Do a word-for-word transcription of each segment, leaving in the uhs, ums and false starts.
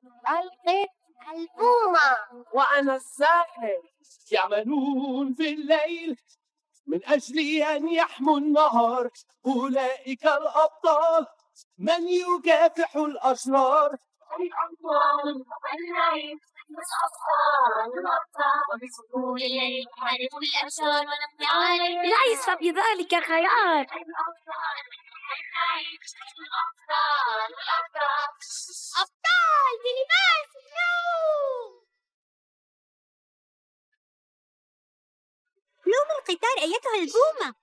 ألقي البومة وأنا الساحر. يعملون في الليل من أجل أن يحموا النهار. أولئك الأبطال من يكافح الأشرار. الأبطال الليل الأبطال الأبطال يسكون الليل يحاربوا الأشرار ونبني عليهم. ليس بذلك خيال. الأبطال الليل الأبطال الأبطال أبطال بلباس النوم. لوم القطار أيتها البومة.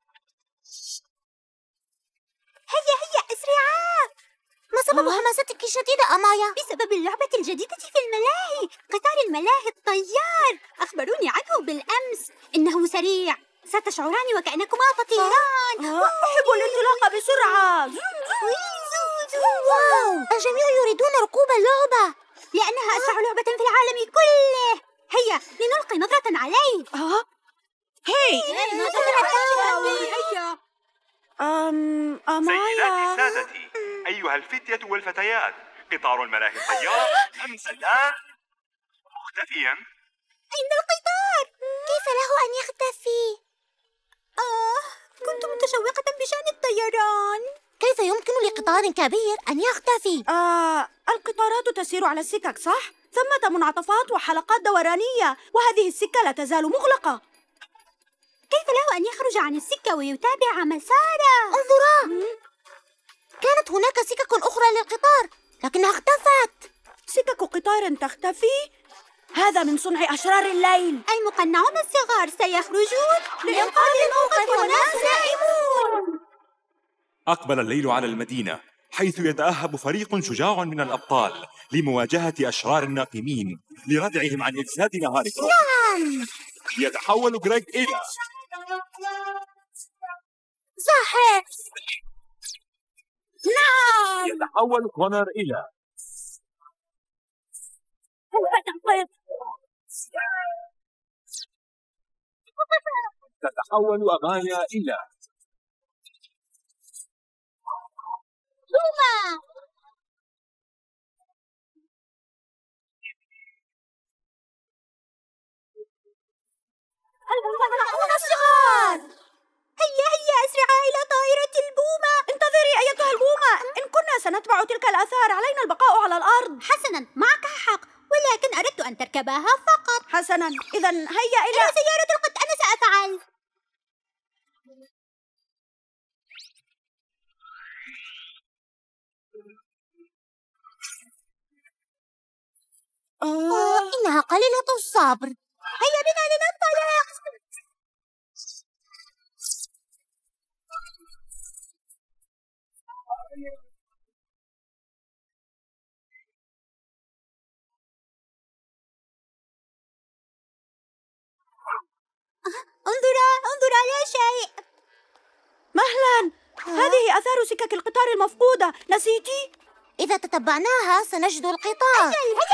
هيا هيا اسرعا. ما سبب حماستك الشديدة أمايا؟ بسبب اللعبة الجديدة في الملاهي، قطار الملاهي الطيار. أخبروني عنه بالأمس. إنه سريع، ستشعران وكأنكما تطيران. أحب الانطلاق بسرعة. واو، الجميع يريدون ركوب اللعبة لأنها أسرع لعبة في العالم كله. هيا لنلقي نظرة عليه. أه؟ هاي هيا. أم أمايا سيداتي سادتي، أيها الفتية والفتيات، قطار الملاهي الطيار أمس الآن مختفيا. أين القطار؟ كيف له أن يختفي؟ آه، كنت متشوقة بشأن الطيران. كيف يمكن لقطار كبير أن يختفي؟ آه، القطارات تسير على السكك صح؟ ثمة منعطفات وحلقات دورانية، وهذه السكة لا تزال مغلقة. كيف له أن يخرج عن السكة ويتابع مساره؟ انظرا، كانت هناك سكك أخرى للقطار لكنها اختفت. سكك قطار تختفي؟ هذا من صنع أشرار الليل. المقنعون الصغار سيخرجون لإنقاذ الموقف وناس نائمون. أقبل الليل على المدينة، حيث يتأهب فريق شجاع من الأبطال لمواجهة أشرار الناقمين لردعهم عن إفساد نهاركم. نعم. يتحول غريغ إلى زاحف. نعم. يتحول كونر إلى تتحول أمايا إلى بومة. المقنعون الصغار. هيا هيا أسرعا إلى طائرة البومة. انتظري أيتها البومة، إن كنا سنتبع تلك الآثار علينا البقاء على الأرض. حسنا، معك حق، ولكن أردت أن تركبها فقط. حسنا، إذا هيا إلى إلى سيارة القط. أنا سأفعل. آه، إنها قليلة الصبر. هيا بنا لننطلق. انظرا انظرا لا شيء. مهلا، هذه آثار سكك القطار المفقودة، نسيتي؟ إذا تتبعناها سنجد القطار.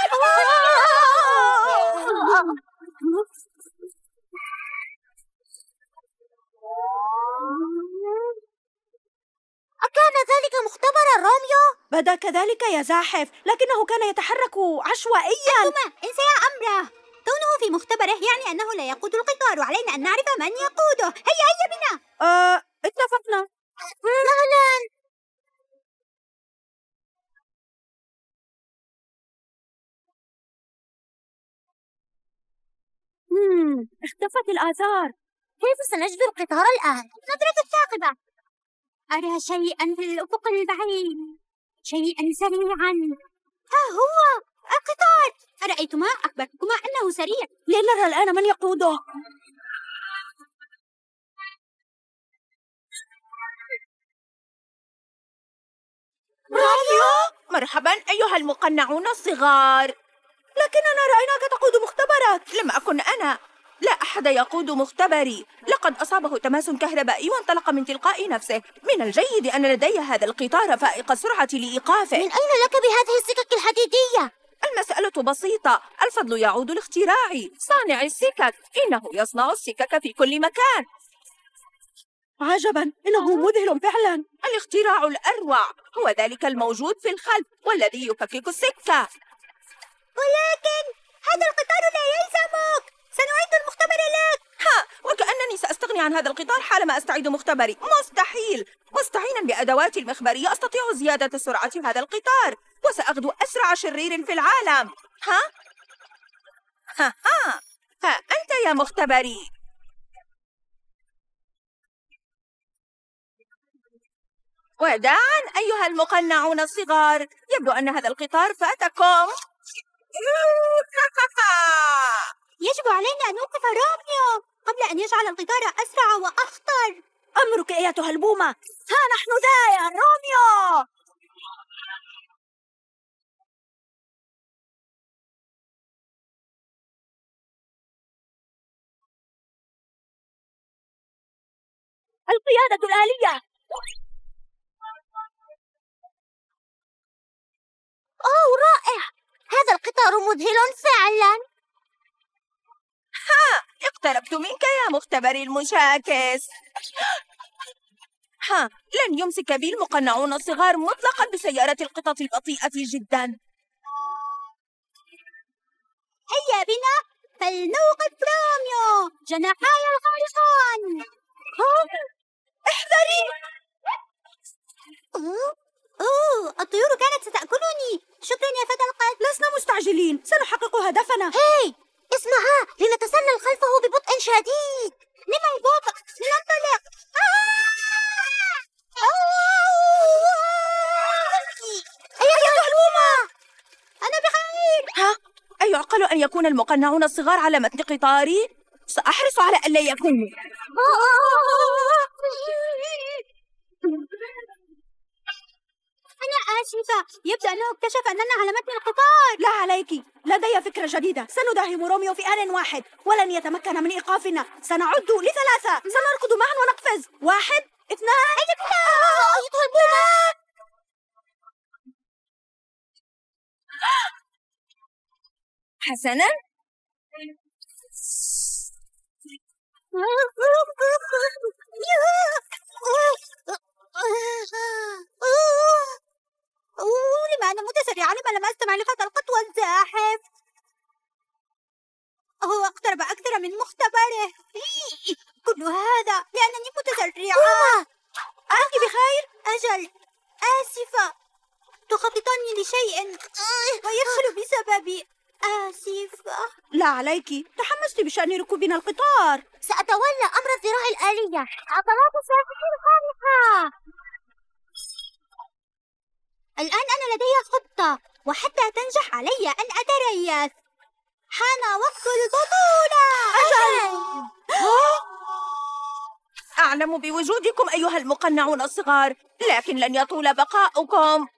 أكان ذلك مختبرا روميو؟ بدا كذلك يا زاحف، لكنه كان يتحرك عشوائيا. ثم انسى أمره. كونه في مختبره يعني أنه لا يقود القطار، وعلينا أن نعرف من يقوده. هيا هيا بنا. آه، اتفقنا. فعلا. مم. اختفت الآثار. كيف سنجد القطار الآن؟ نظرة الثاقبة. أرى شيئا في الأفق البعيد، شيئا سريعا. ها هو القطار. أرأيتما؟ أخبرتكما أنه سريع. لنرى الآن من يقوده. روميو؟ مرحبا أيها المقنعون الصغار. لكننا رأيناك تقود مختبرك. لم أكن أنا، لا أحد يقود مختبري. لقد أصابه تماس كهربائي وانطلق من تلقاء نفسه. من الجيد أن لدي هذا القطار فائق السرعة لإيقافه. من أين لك بهذه السكك الحديدية؟ المسألة بسيطة، الفضل يعود لاختراعي صانع السكك. إنه يصنع السكك في كل مكان. عجبا، إنه مذهل فعلا. الاختراع الأروع هو ذلك الموجود في الخلف والذي يفكك السكة. ولكن هذا القطار لا يلزمك. سنعيد المختبر لك. ها، وكأنني سأستغني عن هذا القطار حالما أستعيد مختبري. مستحيل. مستعينا بأدواتي المخبرية أستطيع زيادة سرعة هذا القطار، وسأغدو أسرع شرير في العالم. ها؟ ها ها ها أنت يا مختبري. وداعا أيها المقنعون الصغار، يبدو أن هذا القطار فاتكم. يجب علينا أن نوقف روميو قبل أن يجعل القطار أسرع وأخطر. أمرك أيتها البومة. ها نحن ذا يا روميو. القيادة الآلية. أوه رائع، هذا القطار مذهل فعلا. ها، اقتربت منك يا مختبري المشاكس. ها، لن يمسك بي المقنعون الصغار مطلقا بسيارة القطط البطيئة جدا. هيا بنا فلنوقف روميو جناحاي الخارقان. احذري. أوه. أوه الطيور كانت ستأكلني. شكرا يا فتى القط. لسنا مستعجلين، سنحقق هدفنا. هاي اسمعها، لنتسلل خلفه ببطء شديد. لما البطء؟ لننطلق. أيتها البومة، أنا بخير. ها، أيعقل أن يكون المقنعون الصغار على متن قطاري؟ سأحرص على ألا يكونوا. أنا آسفة، يبدو أنه اكتشف أننا على متن القطار. لا عليك، لدي فكرة جديدة. سنداهم روميو في آن واحد ولن يتمكن من إيقافنا. سنعد لثلاثة، سنركض معا ونقفز. واحد، اثنان، أيتها البومة. حسنا. أوه لما أنا متسرعة، لما لم أستمع لفتى القط والزاحف. هو اقترب أكثر من مختبره. كل هذا لأنني متسرعة. أنت بخير؟ أجل، آسفة. تخططني لشيء ويفشل بسببي. آسفة. لا عليك، تحمست بشأن ركوبنا القطار. سأتولى أمر الذراع الآلية. عضلات الساقين خارقة. الآن أنا لدي خطة، وحتى تنجح علي أن أتريث حان وقت البطولة. أجل. أعلم بوجودكم أيها المقنعون الصغار، لكن لن يطول بقاؤكم.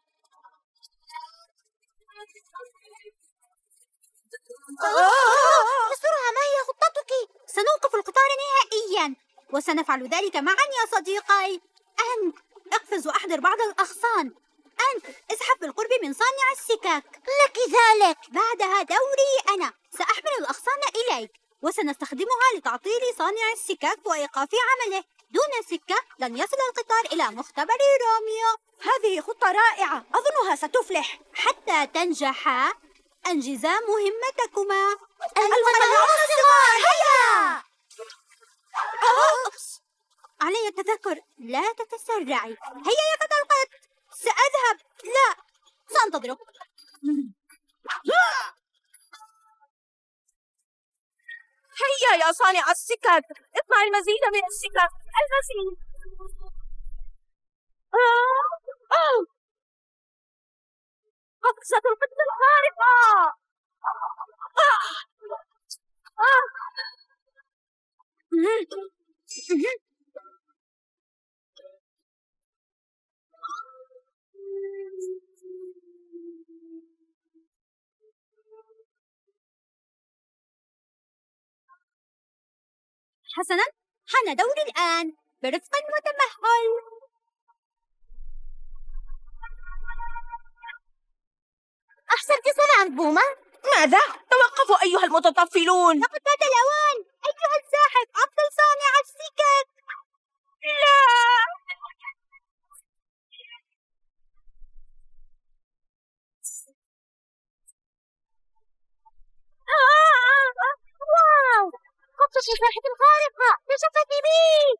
بسرعة، ما هي خطتك؟ سنوقف القطار نهائيا، وسنفعل ذلك معا يا صديقي. أنت اقفز وأحضر بعض الأغصان. أنت ازحف بالقرب من صانع السكك. لك ذلك. بعدها دوري أنا، سأحمل الأغصان إليك وسنستخدمها لتعطيل صانع السكك وإيقاف عمله. دون سكة لن يصل القطار إلى مختبر روميو. هذه خطة رائعة، أظنها ستفلح. حتى تنجحا أنجزا مهمتكما. المقنعون الصغار، هيا. أوبس. علي التذكر، لا تتسرعي. هيا يا فتى القط. سأذهب. لا، سأنتظرك. هيا يا صانع السكك، اصنع المزيد من السكك. المزيد. قفزة القط الخارقة. حسنا، حان دوري الآن. برفق وتمهل. أحسنت صنعا بومة. ماذا؟ توقفوا أيها المتطفلون. لقد فات الأوان. أيها الزاحف، عطل صانع السكك. لا. الساحة الخارقة نشفت بي.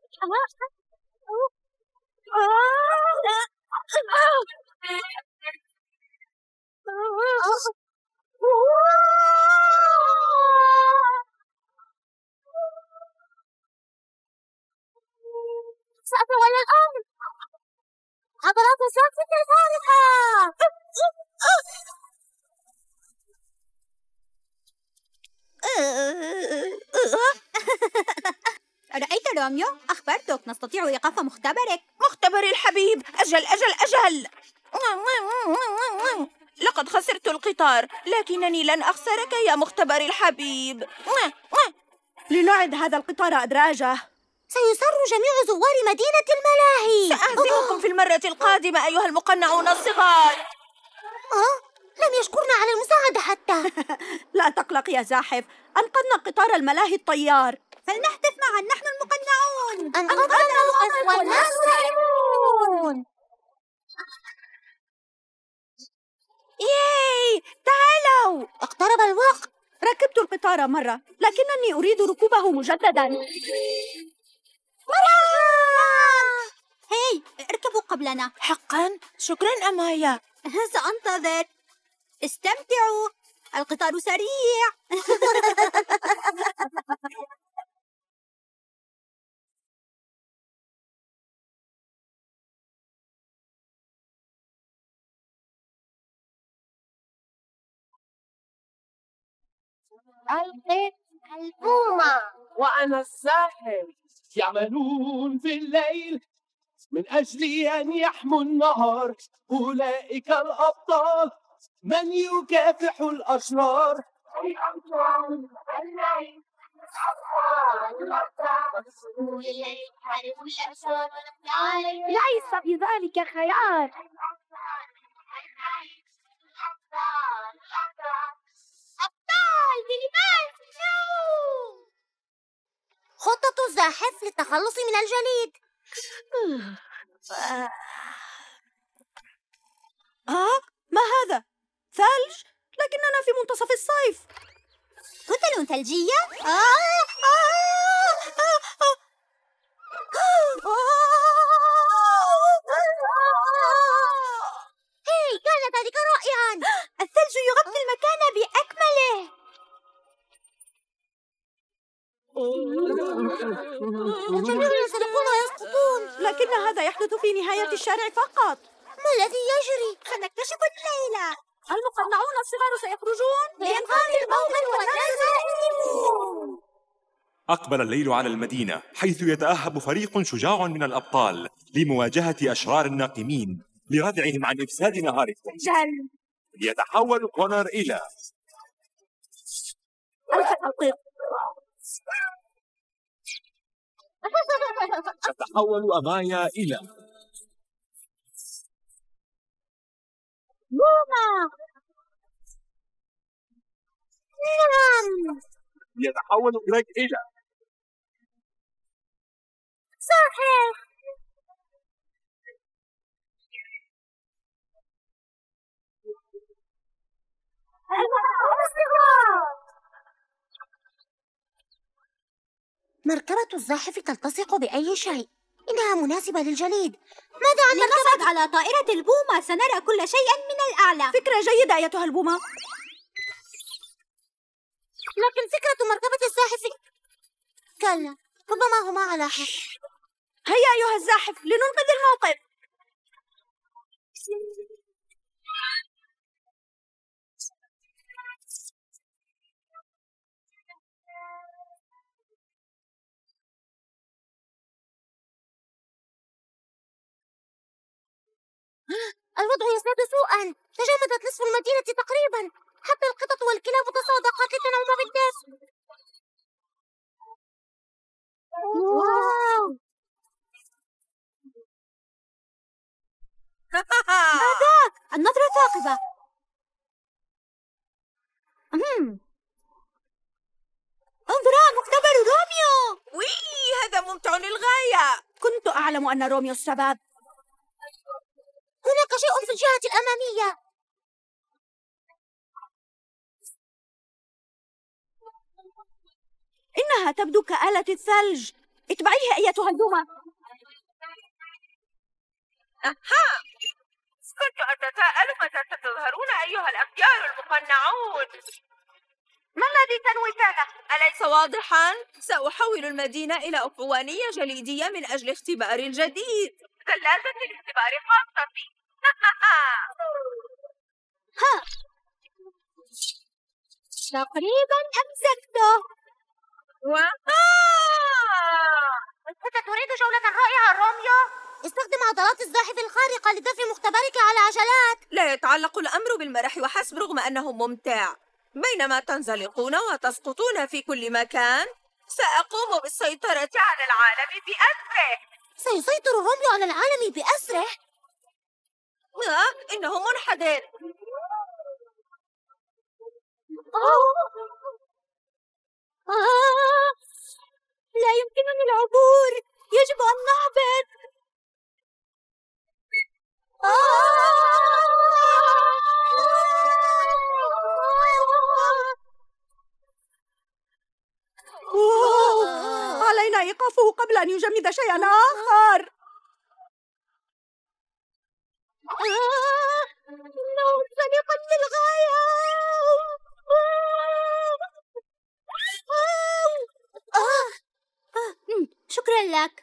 سأتولى الأمر. عضلات الساحة الخارقة. رأيت روميو؟ أخبرتك نستطيع إيقاف مختبرك. مختبري الحبيب، أجل أجل أجل. لقد خسرت القطار، لكنني لن أخسرك يا مختبري الحبيب. لنعد هذا القطار أدراجه. سيسر جميع زوار مدينة الملاهي. سأهزمكم في المرة القادمة أيها المقنعون الصغار. آه، لم يشكرنا على المساعدة حتى. لا تقلق يا زاحف، أنقذنا قطار الملاهي الطيار. فلنهتف معا نحن المقنعون. أنقذنا القصر والناس نائمون. ياي، تعالوا. اقترب الوقت. ركبت القطار مرة، لكنني أريد ركوبه مجددا. هاي، اركبوا قبلنا. حقا؟ شكرا أمايا. سأنتظر. استمتعوا، القطار سريع. ألقي البومة. وأنا الساحر. يعملون في الليل من أجل أن يحموا النهار. أولئك الأبطال من يكافح الأشرار. ليس بذلك خيار. أبطال بلباس النوم. خطة الزاحف للتخلص من الجليد. آه، ما هذا؟ ثلج؟ لكننا في منتصف الصيف. كتل ثلجية؟ آه آه آه آه. هاي، كان ذلك رائعا. الثلج يغطي المكان بأكمله. الجميع ينزلقون ويسقطون. لكن هذا يحدث في نهاية الشارع فقط. ما الذي يجري؟ سنكتشف الليلة. المقنعون الصغار سيخرجون لإنقاذ الموطن والناس نائمون. أقبل الليل على المدينة، حيث يتأهب فريق شجاع من الأبطال لمواجهة أشرار الناقمين لردعهم عن إفساد نهاركم. جل. يتحول كونر إلى الخطيط. تتحول أمايا إلى بومة. نعم. يتحول غريغ إلى صحيح. مركبة الزاحف تلتصق بأي شيء. إنها مناسبة للجليد. ماذا عن لنصعد على طائرة البومة، سنرى كل شيء من الأعلى. فكرة جيدة أيتها البومة. لكن فكرة مركبة الزاحف كلا، ربما هما على حق. هيا أيها الزاحف لننقذ الموقف. الوضع يزداد سوءا. تجمدت نصف المدينة تقريبا، حتى القطط والكلاب تصادقت لتنوم بالدفء. واو. هذاك النظرة ثاقبة. أمم. انظرا، مختبر روميو. وي، هذا ممتع للغاية. كنت أعلم أن روميو السبب. هناك شيء في الجهة الأمامية. إن إنها تبدو كآلة الثلج. اتبعيها أيتها البومة. أها، كنت أتساءل متى ستظهرون أيها الأخيار المقنعون. ما الذي تنوي فعله؟ أليس واضحا؟ سأحول المدينة إلى أفوانية جليدية من أجل اختبار الجديد. ثلاجة الاختبار خاصة بي. ها، تقريبا أمسكته. أنت تريد جولة رائعة روميو؟ استخدم عضلات الزاحف الخارقة لدفع مختبرك على عجلات. لا يتعلق الأمر بالمرح وحسب رغم أنه ممتع. بينما تنزلقون وتسقطون في كل مكان، سأقوم بالسيطرة على العالم بأسره. سيسيطر روميو على العالم بأسره؟ آه، إنه منحدر. آه، لا يمكنني العبور. يجب أن نهبط. أوه. علينا إيقافه قبل أن يجمد شيئا آخر. إنه صديق للغاية. شكرا لك.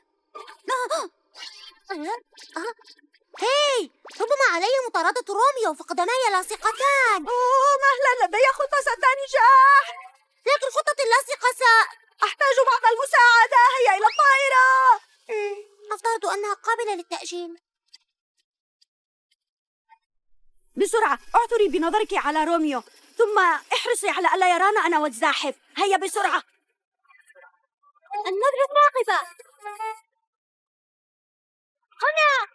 هاي، ربما علي مطاردة روميو فقدماي لاصقتان. أوه، مهلا، لدي خطة ستنجح. لكن خطتي اللاصقة س... أحتاج بعض المساعدة. هيا إلى الطائرة. أفترض أنها قابلة للتأجيل. بسرعة، اعثري بنظرك على روميو، ثم احرصي على ألا يرانا أنا والزاحف. هيا بسرعة. النظرة ثاقبة. هنا.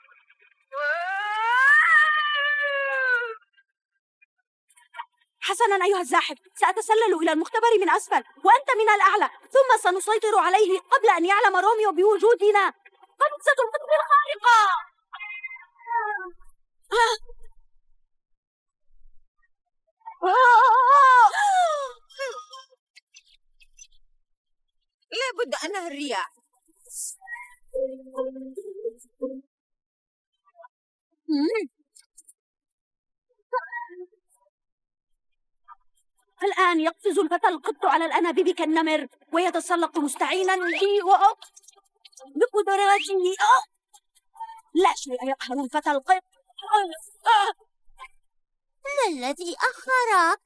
حسناً أيها الزاحف، سأتسلل إلى المختبر من أسفل وأنت من الأعلى، ثم سنسيطر عليه قبل أن يعلم روميو بوجودنا. قفزة القطب الخارقة. لابد أنها الرياح. الآن يقفز الفتى القط على الأنابيب كالنمر ويتسلق مستعينا بي بقدراته. لا شيء يقهر الفتى القط. ما الذي أخرك؟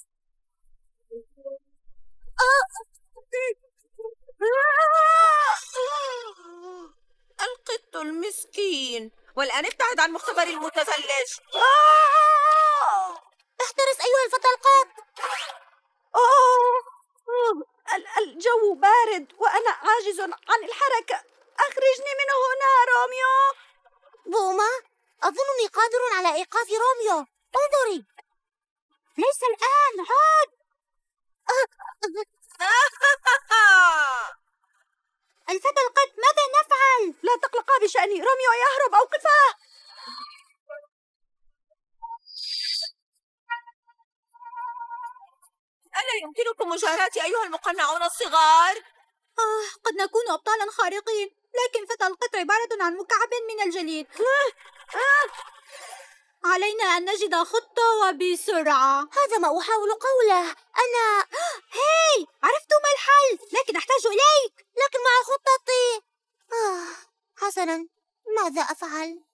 القط المسكين. والآن ابتعد عن مختبر المتثلج. احترس أيها الفتى القط. أوه، الجو بارد وأنا عاجز عن الحركة. أخرجني من هنا روميو. بوما، أظنني قادر على إيقاف روميو. انظري. ليس الآن، عاد. الفتى القط، ماذا نفعل؟ لا تقلقا بشأني، روميو يهرب، أوقفاه. ألا يمكنكم مجاهرتي أيها المقنعون الصغار؟ آه، قد نكون أبطالا خارقين، لكن فتى القط عبارة عن مكعب من الجليد. علينا أن نجد خطة وبسرعة. هذا ما أحاول قوله. أنا هاي، عرفت ما الحل، لكن أحتاج إليك. لكن مع خطتي. آه، حسنا، ماذا أفعل؟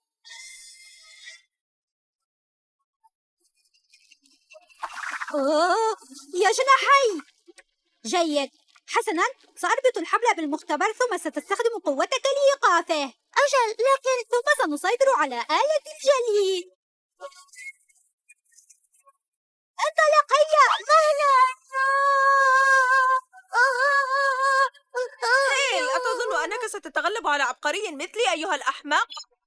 أوه، يا جناحي. جيد. حسنا، سأربط الحبل بالمختبر ثم ستستخدم قوتك لإيقافه. أجل، لكن ثم سنسيطر على آلة الجليد. انطلق، هيا. هيل، أتظن أنك ستتغلب على عبقري مثلي أيها الأحمق؟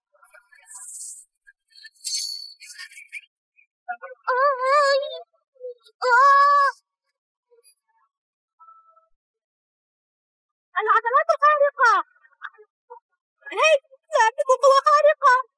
العضلات خارقة. هاي، سأملك قوة خارقة.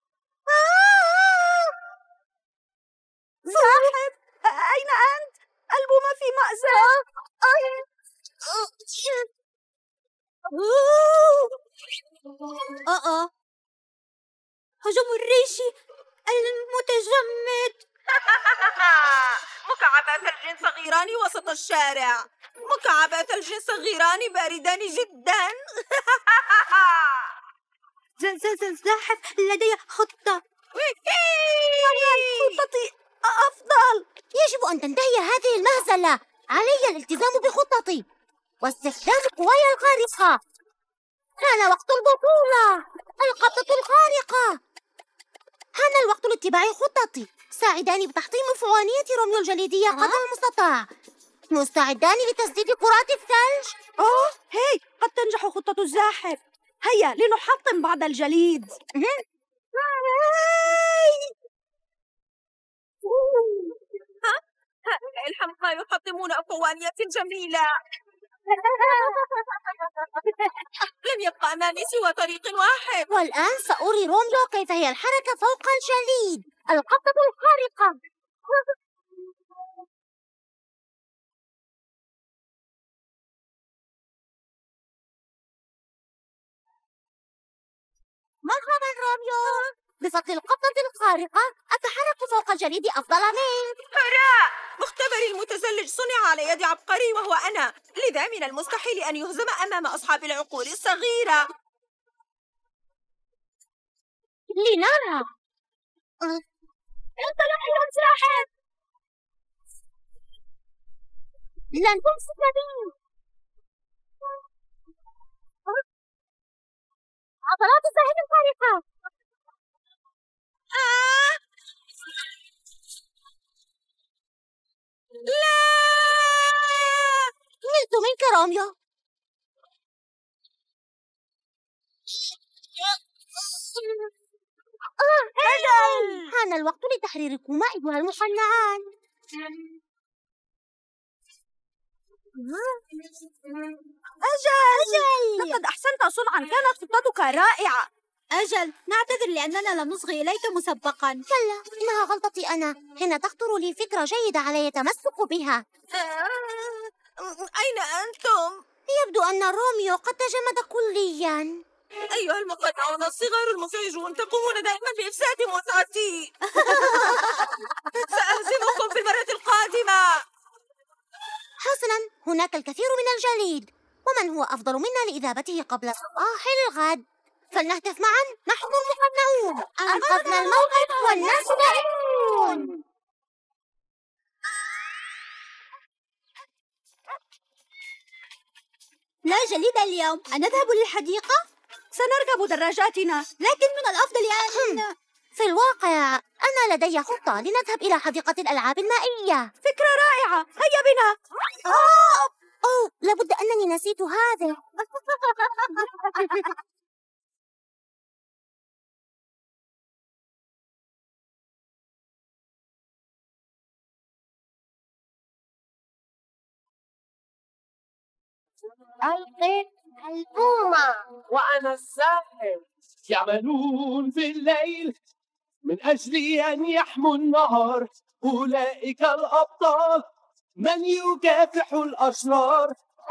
زاحف، أين أنت؟ البومة في مأزق. أه هجوم الريشي المتجمد. مكعبات ثلج صغيران وسط الشارع، مكعبات ثلج صغيران باردان جدا. زاحف لدي خطة. خطتي أفضل. يجب أن تنتهي هذه المهزلة. علي الالتزام بخطتي واستخدام قواي الخارقة. حان وقت البطولة. القبضة الخارقة. حان الوقت لاتباع خطتي. ساعداني بتحطيم فوانية روميو الجليدية قدر المستطاع. مستعدان لتسديد كرات الثلج؟ أوه هي قد تنجح خطة الزاحف. هيا لنحطم بعض الجليد. هؤلاء الحمقى يحطمون فوانية جميلة. لم يبقى أمامي سوى طريق واحد. والآن سأري روميو كيف هي الحركة فوق الجليد. القبضة الخارقة. مرحبا روميو. بفضل القبضة الخارقة أتحرك فوق الجليد أفضل منك. هراء! مختبري المتزلج صنع على يد عبقري وهو أنا، لذا من المستحيل أن يهزم أمام أصحاب العقول الصغيرة. لنرى. انطلق يا زاحف. لن تمسك بي. عضلات الزاحف الخارقة. آه. لا! نلت منك روميو. أجل! حان الوقت لتحريركما أيها المحنعان. أجل! أجل! لقد أحسنت صنعا، كانت خطتك رائعة. أجل، نعتذر لأننا لم نصغي إليك مسبقا. كلا، إنها غلطتي أنا. حين تخطر لي فكرة جيدة علي التمسك بها. أين أنتم؟ يبدو أن روميو قد تجمد كليا. أيها المقاطعون الصغار المزعجون، تقومون دائما بإفساد متعتي. سأهزمكم في المرة القادمة. حسنا، هناك الكثير من الجليد، ومن هو أفضل منا لإذابته قبل صباح الغد؟ فلنهتف معا، نحن المحنعون، أنقذنا الموقف والناس نائمون. لا جليد اليوم، أنذهب للحديقة؟ سنركب دراجاتنا، لكن من الأفضل أن... في الواقع أنا لدي خطة لنذهب إلى حديقة الألعاب المائية. فكرة رائعة، هيا بنا. أوه, أوه لابد أنني نسيت هذا. ألقيت البومة. وأنا الساحر. يعملون في الليل من أجل أن يحموا النهار. أولئك الأبطال من يكافح الأشرار.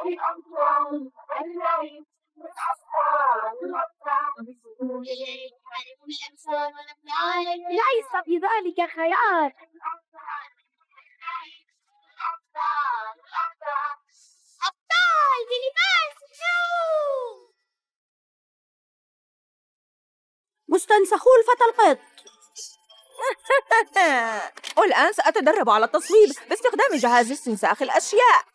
ليس بذلك خيار. أبطال بلباس النوم. مستنسخو الفتى القط. والآن سأتدرب على التصويب باستخدام جهاز استنساخ الأشياء.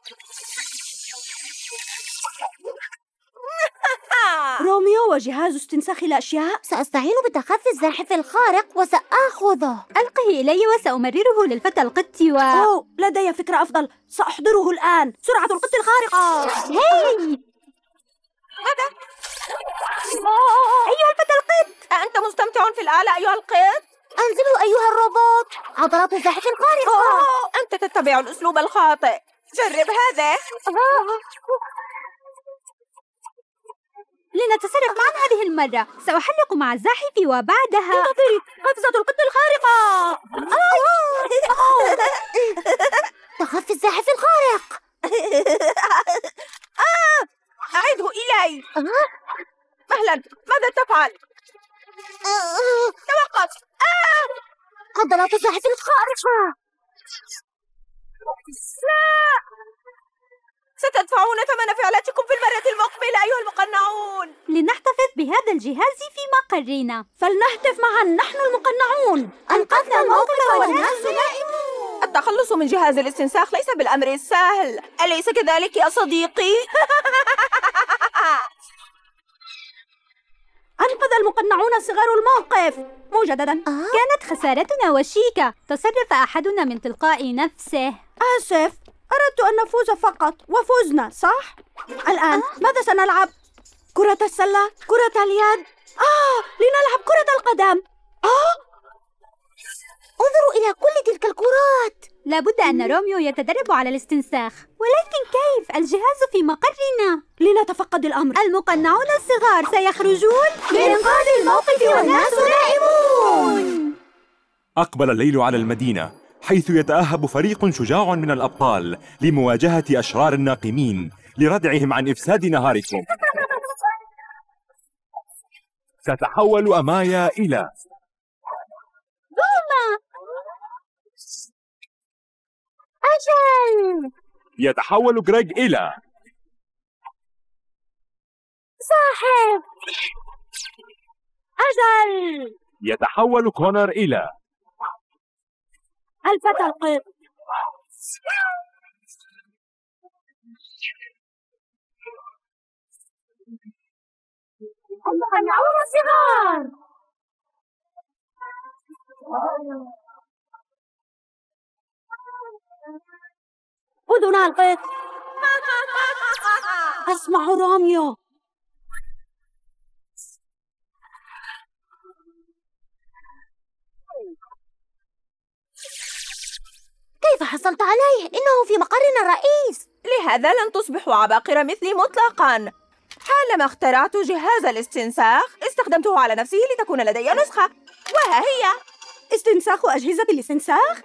روميو وجهاز استنساخ الأشياء. سأستعين بتخفي الزاحف الخارق وسأخذه. ألقه إلي وسأمرره للفتى القط و... أوه، لدي فكرة أفضل، سأحضره الآن. سرعة القط الخارقة. هاي ماذا؟ أيها الفتى القط، أنت مستمتع في الآلة أيها القط؟ أنزلوا أيها الروبوت. عضلات الزاحف الخارقة. أوه، أنت تتبع الأسلوب الخاطئ. جرب هذا. لنتصرف معا هذه المرة. سأحلق مع الزاحف وبعدها انتظري، قفزة القط الخارقة. تخفي الزاحف الخارق. عضلات الزاحف الخارقة. لا! ستدفعون ثمن فعلتكم في المرة المقبلة أيها المقنعون. لنحتفظ بهذا الجهاز في مقرنا. فلنهتف معا نحن المقنعون. أنقذنا الموقف والناس نائمون. التخلص من جهاز الاستنساخ ليس بالأمر السهل، أليس كذلك يا صديقي؟ أنقذ المقنعون الصغار الموقف مجددا. آه؟ كانت خسارتنا وشيكة. تصرف أحدنا من تلقاء نفسه. آسف، أردت أن نفوز فقط وفزنا، صح؟ الآن آه؟ ماذا سنلعب؟ كرة السلة؟ كرة اليد؟ آه، لنلعب كرة القدم. آه؟ انظروا إلى كل تلك الكرات. لابد أن روميو يتدرب على الاستنساخ، ولكن كيف؟ الجهاز في مقرنا. لنتفقد الأمر. المقنعون الصغار سيخرجون لإنقاذ الموقف والناس نائمون. أقبل الليل على المدينة، حيث يتأهب فريق شجاع من الأبطال لمواجهة أشرار الناقمين لردعهم عن إفساد نهاركم. تتحول أمايا إلى بوما. أجل. يتحول غريغ إلى زاحف. أجل. يتحول كونر إلى الفتى القط. المقنعون الصغار. أذنا القط. أسمع روميو. كيف حصلت عليه؟ إنه في مقرنا الرئيس. لهذا لن تصبحوا عباقرة مثلي مطلقاً. حالما اخترعت جهاز الاستنساخ استخدمته على نفسه لتكون لدي نسخة، وها هي. استنساخ أجهزة الاستنساخ؟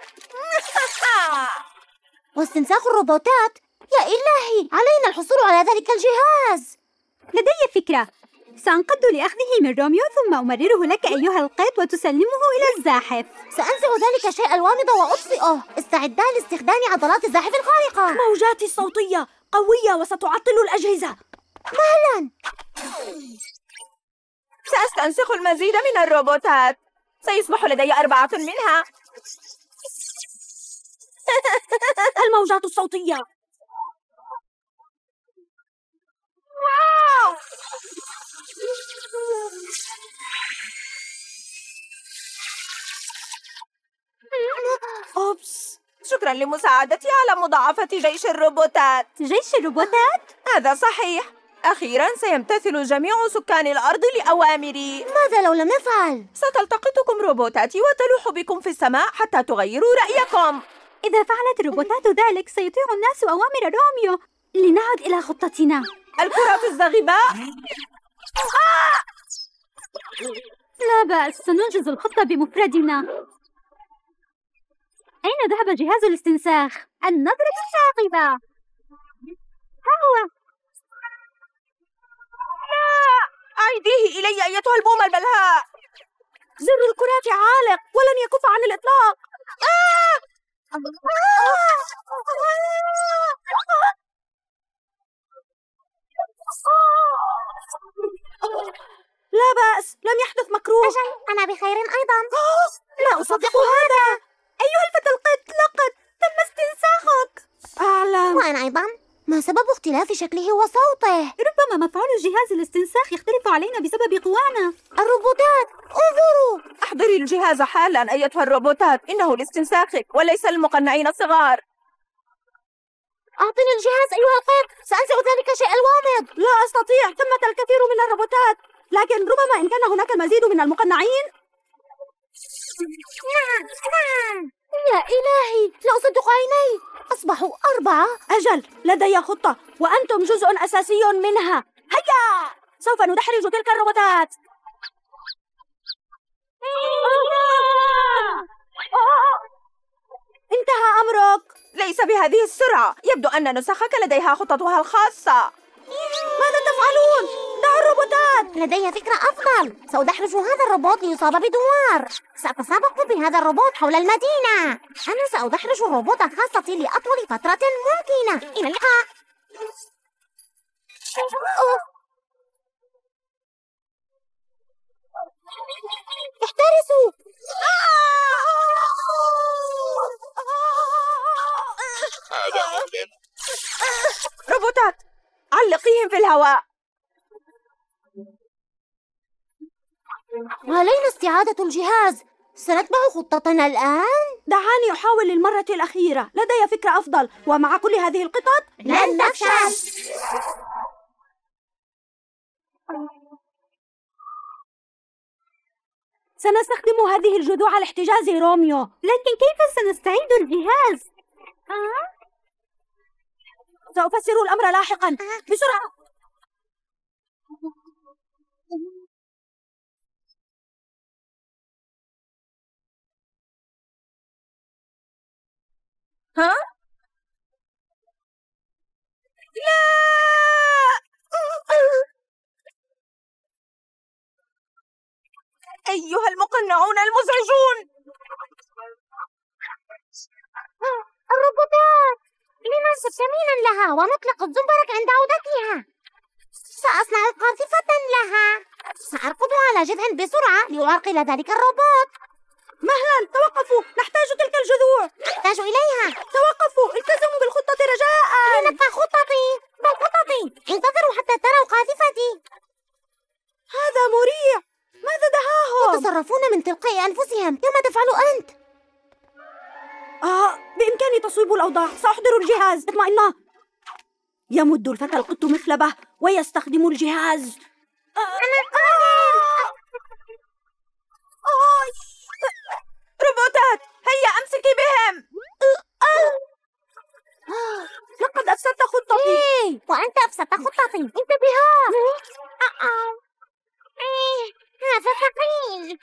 واستنساخ الروبوتات؟ يا إلهي، علينا الحصول على ذلك الجهاز. لدي فكرة. سأنقض لأخذه من روميو ثم أمرره لك أيها القط وتسلمه إلى الزاحف. سأنزع ذلك الشيء الوامض وأطفئه. استعدا لاستخدام عضلات الزاحف الخارقة. موجاتي الصوتية قوية وستعطل الأجهزة. مهلا. سأستنسخ المزيد من الروبوتات، سيصبح لدي أربعة منها. الموجات الصوتية. واو! أوبس. شكراً لمساعدتي على مضاعفة جيش الروبوتات. جيش الروبوتات؟ هذا صحيح. أخيراً سيمتثل جميع سكان الأرض لأوامري. ماذا لو لم نفعل؟ ستلتقطكم روبوتاتي وتلوح بكم في السماء حتى تغيروا رأيكم. إذا فعلت الروبوتات ذلك سيطيع الناس أوامر روميو. لنعد إلى خطتنا. الكرات الزاغباء. آه! لا بأس، سننجز الخطة بمفردنا. أين ذهب جهاز الاستنساخ؟ النظرة الثاقبة. ها هو. لا! أعيديه إلي أيتها البومة الملهاء. زر الكرات عالق ولن يكف عن الإطلاق. آه! لا بأس، لم يحدث مكروه. أجل، أنا بخير أيضا. لا أصدق هذا. أيها الفتى القط، لقد تم استنساخك. أعلم. وأنا أيضا. ما سبب اختلاف شكله وصوته؟ ربما مفعول جهاز الاستنساخ يختلف علينا بسبب قوانا. الروبوتات، انظروا. احضري الجهاز حالا أيتها الروبوتات، إنه لاستنساخك وليس للمقنعين الصغار. أعطني الجهاز أيها القط، سأنزع ذلك الشيء الوامض. لا أستطيع، ثمة الكثير من الروبوتات، لكن ربما إن كان هناك المزيد من المقنعين. يا إلهي، لا أصدق عيني، أصبحوا أربعة. أجل، لدي خطة وأنتم جزء أساسي منها. هيا، سوف ندحرج تلك الروبوتات. انتهى أمرك. ليس بهذه السرعة، يبدو أن نسخك لديها خططها الخاصة. ماذا تفعلون؟ دعوا روبوتات. لدي فكرة أفضل. سأدحرج هذا الروبوت ليصاب بدوار. سأتسابق بهذا الروبوت حول المدينة. أنا سأدحرج الروبوت الخاصة لأطول فترة ممكنة. إلى اللقاء. احترسوا. روبوتات، علقيهم في الهواء. علينا استعادة الجهاز. سنتبع خطتنا الآن. دعاني أحاول للمرة الأخيرة. لدي فكرة أفضل، ومع كل هذه القطط لن نفشل. سنستخدم هذه الجذوع لاحتجاز روميو. لكن كيف سنستعيد الجهاز؟ سأفسر الأمر لاحقا. بسرعة. ها؟ لا! أيها المقنعون المزعجون! الروبوتات، لننصب كمينا لها ونطلق الزنبرك عند عودتها. سأصنع قاذفة لها. سأركض على جذع بسرعة لأعرقل ذلك الروبوت. مهلا، توقفوا، نحتاج تلك الجذوع. أحتاج إليها. توقفوا، التزموا بالخطة رجاء. لنبقى خطتي. بل خطتي. انتظروا حتى تروا قاذفتي. هذا مريع. ماذا دهاهم؟ يتصرفون من تلقاء أنفسهم. كما تفعل أنت. آه، بإمكاني تصويب الأوضاع. سأحضر الجهاز. اطمئنا. يمد الفتى القط مخلبه ويستخدم الجهاز. روبوتات، هيا أمسكي بهم. لقد أفسدت خطتي. وأنت أفسدت خطتي. انتبها. هذا ثقيل.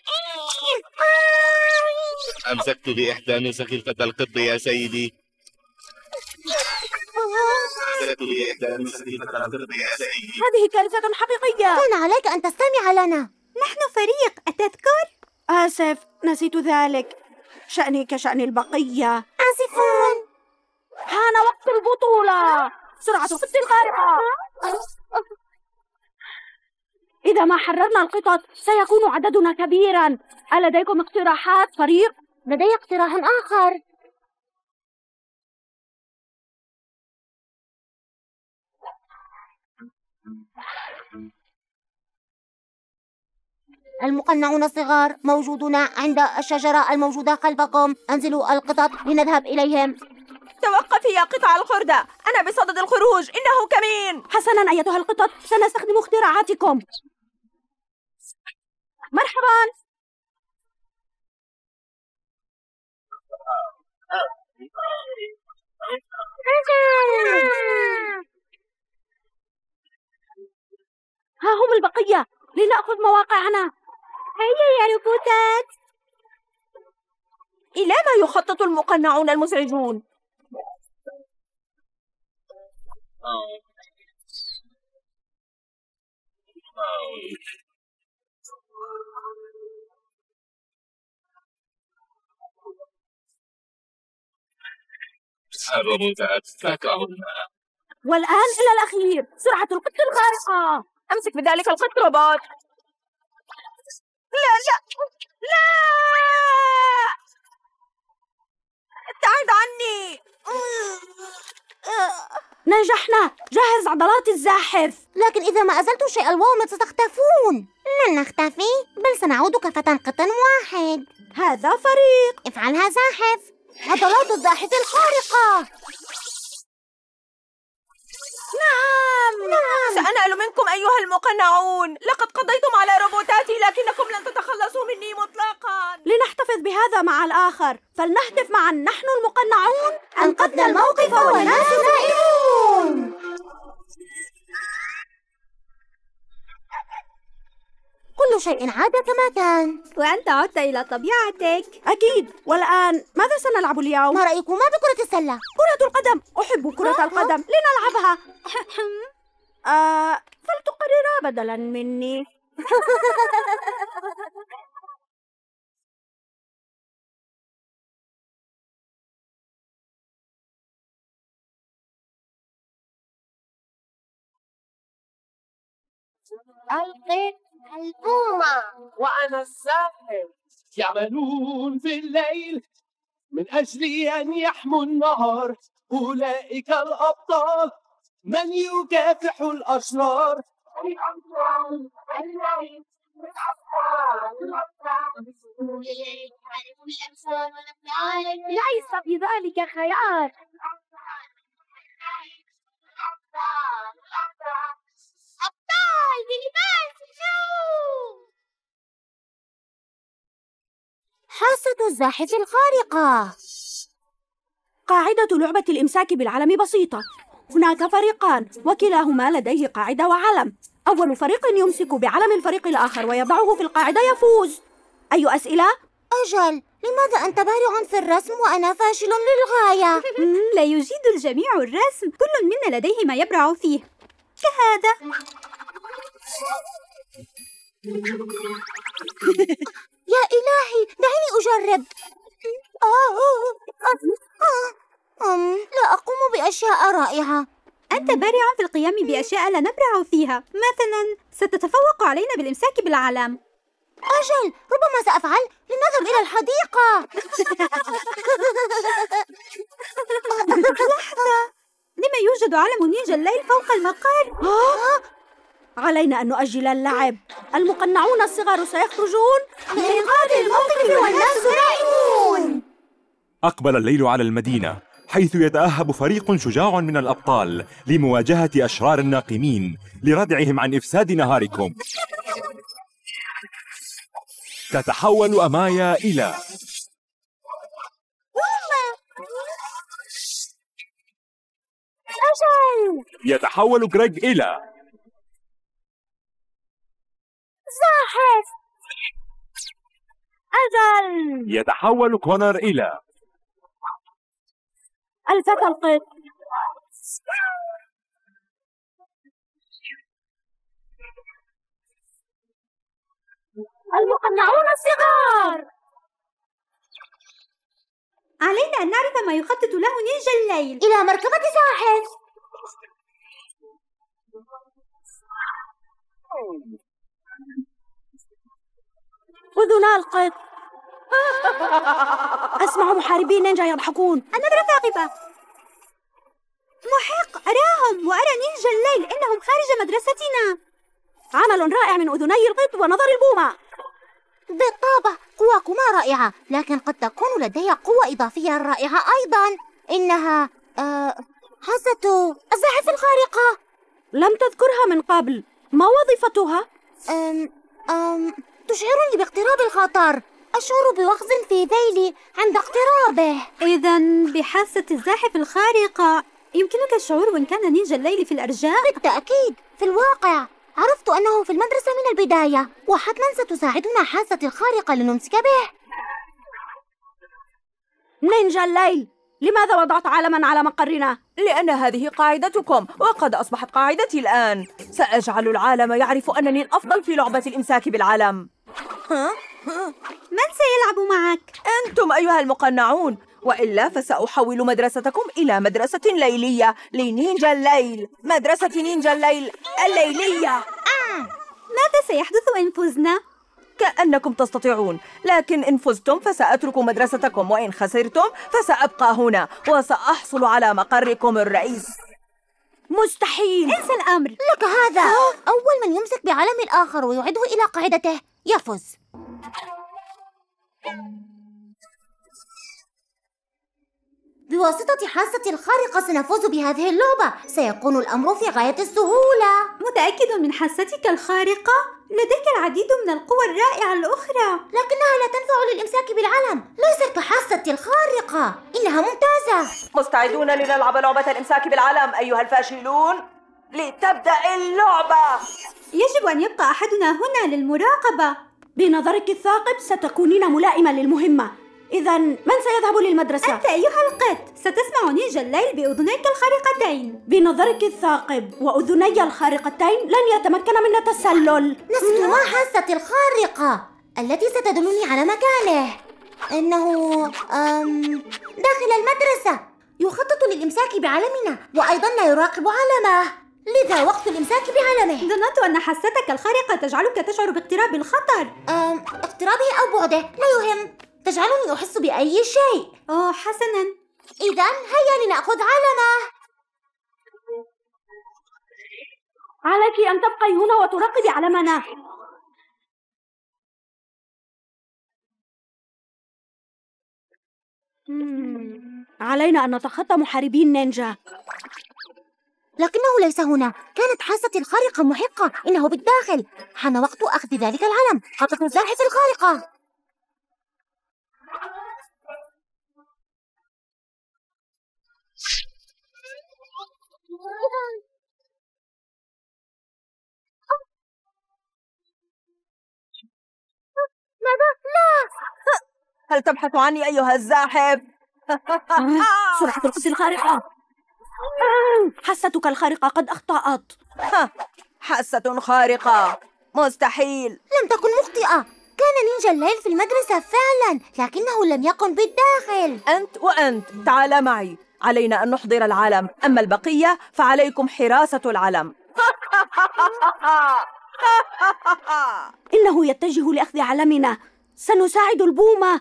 أمسكت بإحدى نسخ الفتى القط يا سيدي. أمسكت بإحدى نسخ الفتى القط يا سيدي. هذه كارثة حقيقية. كان عليك أن تستمع لنا. نحن فريق، أتذكر؟ آسف، نسيت ذلك. شأني كشأن البقية. آسفون. حان وقت البطولة. سرعة القط الخارقة. إذا ما حررنا القطط سيكون عددنا كبيرا. ألديكم اقتراحات فريق؟ لدي اقتراح آخر. المقنعون الصغار موجودون عند الشجرة الموجودة خلفكم. أنزلوا القطط لنذهب إليهم. توقفي يا قطع الخردة، أنا بصدد الخروج، إنه كمين. حسنا أيتها القطط، سنستخدم اختراعاتكم. مرحبا. ها هم البقية، لنأخذ مواقعنا. هيا يا روبوتات. إلى ما يخطط المقنعون المزعجون؟ الروبوتات تكرهنا. والآن إلى الأخير، سرعة القط الخارقة. أمسك بذلك القط روبوت. لا لا لا، ابتعد عني. نجحنا. جهز عضلات الزاحف. لكن إذا ما أزلت شيء الوامض ستختفون. لن نختفي، بل سنعود كفتى قط واحد. هذا فريق. افعلها زاحف. عضلات الزاحف الخارقة. نعم. نعم، سأنال منكم أيها المقنعون. لقد قضيتم على روبوتاتي لكنكم لن تتخلصوا مني مطلقا. لنحتفظ بهذا مع الآخر، فلنهتف معا. نحن المقنعون أنقذنا الموقف والناس نائمون. كل شيء عاد كما كان. وأنت عدت إلى طبيعتك. أكيد. والآن ماذا سنلعب اليوم؟ ما رأيكما بكرة السلة؟ كرة القدم. أحب كرة القدم. لنلعبها. آه فلتقررا بدلا مني. القط البومة. وأنا الساحر. يعملون في الليل من أجل أن يحموا النهار. أولئك الأبطال من يكافح الأشرار. ليس بذلك خيار. أبطال بلباس النوم. حاسة الزاحف الخارقة. قاعدة لعبة الإمساك بالعلم بسيطة. هناك فريقان وكلاهما لديه قاعدة وعلم. أول فريق يمسك بعلم الفريق الآخر ويضعه في القاعدة يفوز. أي أسئلة؟ أجل، لماذا أنت بارع في الرسم وأنا فاشل للغاية؟ لا يجيد الجميع الرسم، كل منا لديه ما يبرع فيه كهذا. يا إلهي، دعيني أجرب. آه آه أم لا أقوم بأشياء رائعة. أنت بارع في القيام بأشياء لا نبرع فيها. مثلا ستتفوق علينا بالإمساك بالعلم. أجل، ربما سأفعل. لنذهب إلى الحديقة. لحظة، لما يوجد علم نينجا الليل فوق المقر؟ علينا أن نؤجل اللعب. المقنعون الصغار سيخرجون لإنقاذ الموقف والناس نائمون. أقبل الليل على المدينة، حيث يتأهب فريق شجاع من الأبطال لمواجهة أشرار الناقمين لردعهم عن إفساد نهاركم. تتحول أمايا إلى أجل، يتحول غريغ إلى زاحف. أجل، يتحول كونر إلى الفتى القط. المقنعون الصغار. علينا أن نعرف ما يخطط له نينجا الليل. إلى مركبة زاحف. أذنا القط. أسمع محاربي نينجا يضحكون. النظرة ثاقبة. محق، أراهم وأرى نينجا الليل، إنهم خارج مدرستنا. عمل رائع من أذني القط ونظر البومة. بالطبع، قواكما رائعة، لكن قد تكون لدي قوة إضافية رائعة أيضا. إنها أه... حاسة الزاحف الخارقة. لم تذكرها من قبل. ما وظيفتها؟ أم... أم... تشعرني باقتراب الخطر. أشعر بوخز في ذيلي عند اقترابه. إذن بحاسة الزاحف الخارقة يمكنك الشعور وإن كان نينجا الليل في الأرجاء؟ بالتأكيد، في الواقع عرفت أنه في المدرسة من البداية، وحتما ستساعدنا حاسة الخارقة لنمسك به. نينجا الليل، لماذا وضعت علما على مقرنا؟ لأن هذه قاعدتكم، وقد أصبحت قاعدتي الآن. سأجعل العالم يعرف أنني الأفضل في لعبة الإمساك بالعلم. ها؟ من سيلعب معك؟ أنتم أيها المقنعون، وإلا فسأحول مدرستكم إلى مدرسة ليلية لنينجا الليل. مدرسة نينجا الليل الليلية. آه. ماذا سيحدث إن فزنا؟ كأنكم تستطيعون، لكن إن فزتم فسأترك مدرستكم، وإن خسرتم فسأبقى هنا وسأحصل على مقركم الرئيس. مستحيل. انسى الأمر. لك هذا. أول من يمسك بعلم الآخر ويعيده إلى قاعدته يفوز. بواسطة حاسة الخارقة سنفوز بهذه اللعبة. سيكون الأمر في غاية السهولة. متأكد من حاستك الخارقة؟ لديك العديد من القوى الرائعة الأخرى. لكنها لا تنفع للإمساك بالعلم، ليست كحاسة الخارقة. إنها ممتازة. مستعدون لنلعب لعبة الإمساك بالعلم أيها الفاشلون؟ لتبدأ اللعبة. يجب أن يبقى أحدنا هنا للمراقبة. بنظرك الثاقب ستكونين ملائمة للمهمة. إذا من سيذهب للمدرسة؟ أنت أيها القط، ستسمع نينجا الليل بأذنيك الخارقتين. بنظرك الثاقب وأذني الخارقتين لن يتمكن من التسلل. نسيت ما حاسة الخارقة التي ستدلني على مكانه. إنه أم داخل المدرسة يخطط للإمساك بعلمنا، وأيضا لا يراقب علمه، لذا وقت الإمساك بعلمه. ظننت أن حاستك الخارقة تجعلك تشعر باقتراب الخطر. أم اقترابه أو بعده لا يهم، تجعلني أحس بأي شيء. أوه حسناً، إذا هيا لنأخذ علمه. عليك أن تبقي هنا وتراقبي علمنا. علينا أن نتخطى محاربي النينجا. لكنه ليس هنا، كانت حاستي الخارقة محقة، إنه بالداخل. حان وقت أخذ ذلك العلم، خطة الزاحف الخارقة. ماذا؟ لا! هل تبحث عني أيها الزاحف؟ سرعة القدس الخارقة. حاستك الخارقة قد أخطأت. حاسة خارقة؟ مستحيل. لم تكن مخطئة، كان نينجا الليل في المدرسة فعلا، لكنه لم يكن بالداخل. أنت وأنت تعال معي، علينا أن نحضر العلم، أما البقية فعليكم حراسة العلم. إنه يتجه لأخذ علمنا، سنساعد البومة.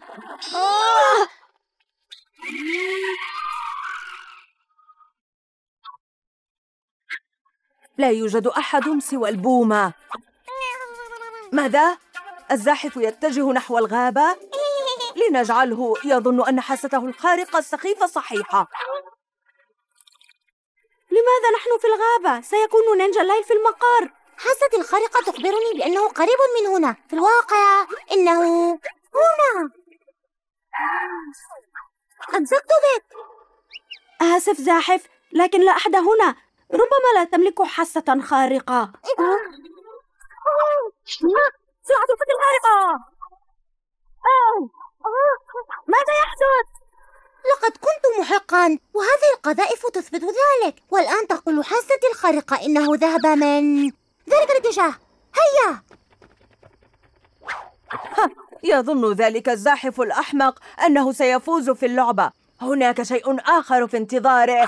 لا يوجد أحد سوى البومة. ماذا؟ الزاحف يتجه نحو الغابة؟ لنجعله يظن أن حاسته الخارقة السخيفة صحيحة. لماذا نحن في الغابة؟ سيكون نينجا الليل في المقر. حاستي الخارقة تخبرني بأنه قريب من هنا، في الواقع إنه هنا. أمسكت بك. آسف زاحف، لكن لا أحد هنا، ربما لا تملك حاسة خارقة. سرعة القدس الخارقة. ماذا يحدث؟ لقد كنت محقا، وهذه القذائف تثبت ذلك، والآن تقول حاستي الخارقة إنه ذهب من ذلك الاتجاه. هيا. يظن ذلك الزاحف الأحمق أنه سيفوز في اللعبة. هناك شيء آخر في انتظاره.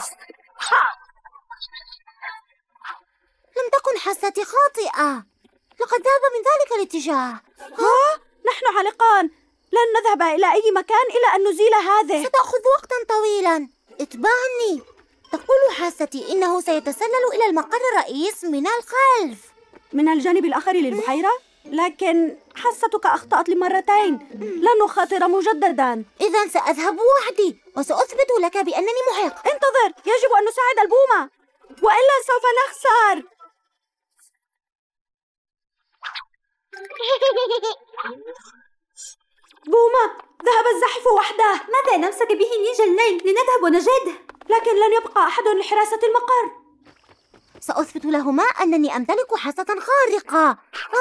لم تكن حاستي خاطئة، لقد ذهب من ذلك الاتجاه. ها؟ نحن عالقان، لن نذهب إلى أي مكان إلى أن نزيل هذه. ستأخذ وقتا طويلا، اتبعني. تقول حاستي إنه سيتسلل إلى المقر الرئيس من الخلف، من الجانب الآخر للبحيرة؟ لكن حاستك أخطأت لمرتين، لن نخاطر مجددا. إذا سأذهب وحدي وسأثبت لك بأنني محق. انتظر، يجب أن نساعد البومة وإلا سوف نخسر. بومة، ذهب الزاحف وحده. ماذا نمسك به نينجا الليل؟ لنذهب ونجده. لكن لن يبقى أحد لحراسة المقر. سأثبت لهما أنني أمتلك حاسة خارقة.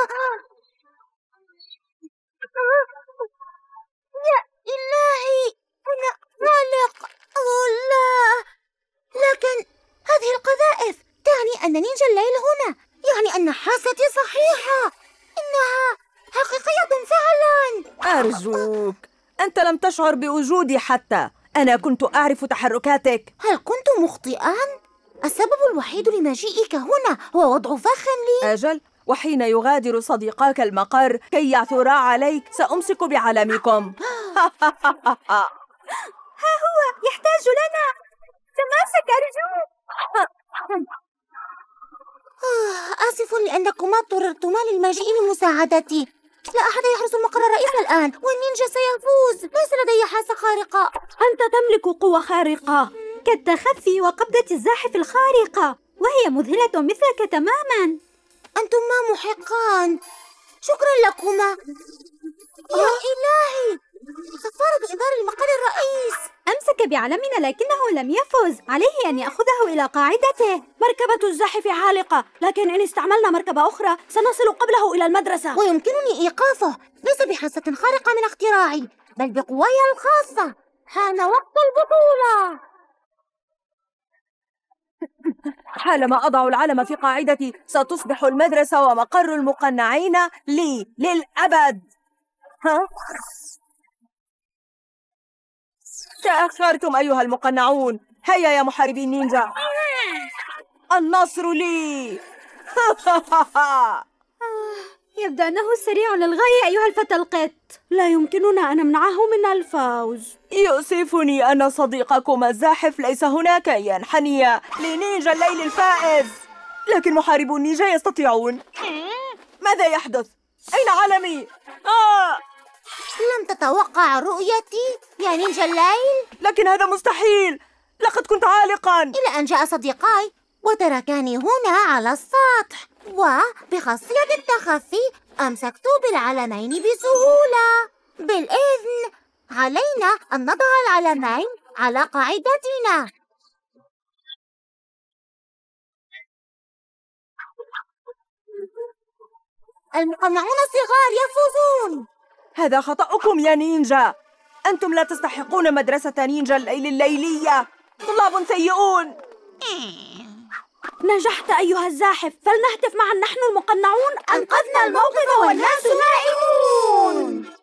يا إلهي، أنا خالق. أوه لا، لكن هذه القذائف تعني أن نينجا الليل هنا، يعني أن حاستي صحيحة، إنها حقيقية فعلا. أرجوك، أنت لم تشعر بوجودي حتى، أنا كنت أعرف تحركاتك. هل كنت مخطئا؟ السبب الوحيد لمجيئك هنا هو وضع فخ لي. أجل، وحين يغادر صديقاك المقر كي يعثرا عليك سأمسك بعلمكم. ها هو يحتاج لنا، تماسك أرجوك. آسف لأنكما اضطررتما للمجيء لمساعدتي. لا أحد يحرس المقر الرئيسي الآن، والنينجا سيفوز. ليس لدي حاسة خارقة. أنت تملك قوة خارقة كالتخفي وقبضة الزاحف الخارقة، وهي مذهلة مثلك تماما. أنتما محقان، شكرا لكما. يا إلهي، صفارة إنذار المقر الرئيس. أمسك بعلمنا لكنه لم يفز، عليه أن يأخذه إلى قاعدته. مركبة الزاحف عالقة، لكن إن استعملنا مركبة أخرى سنصل قبله إلى المدرسة. ويمكنني إيقافه، ليس بحاسة خارقة من اختراعي، بل بقواي الخاصة. حان وقت البطولة. حالما أضع العلم في قاعدتي ستصبح المدرسة ومقر المقنعين لي للأبد. ها؟ تأخرتم أيها المقنعون. هيا يا محاربي النينجا، النصر لي. يبدو أنه سريع للغاية أيها الفتى القط. لا يمكننا أن نمنعه من الفوز. يؤسفني أن صديقكما الزاحف ليس هناك ينحني لنينجا الليل الفائز، لكن محاربو النينجا يستطيعون. ماذا يحدث؟ أين علمي؟ آه! لم تتوقع رؤيتي يا نينجا الليل؟ لكن هذا مستحيل، لقد كنت عالقا إلى أن جاء صديقاي وتركاني هنا على السطح، وبخاصية التخفي أمسكت بالعلمين بسهولة. بالإذن علينا أن نضع العلمين على قاعدتنا. المقنعون الصغار يفوزون. هذا خطأكم يا نينجا، أنتم لا تستحقون مدرسة نينجا الليل الليلية. طلاب سيئون. نجحت أيها الزاحف، فلنهتف معا نحن المقنعون. أنقذنا الموقف والناس نائمون.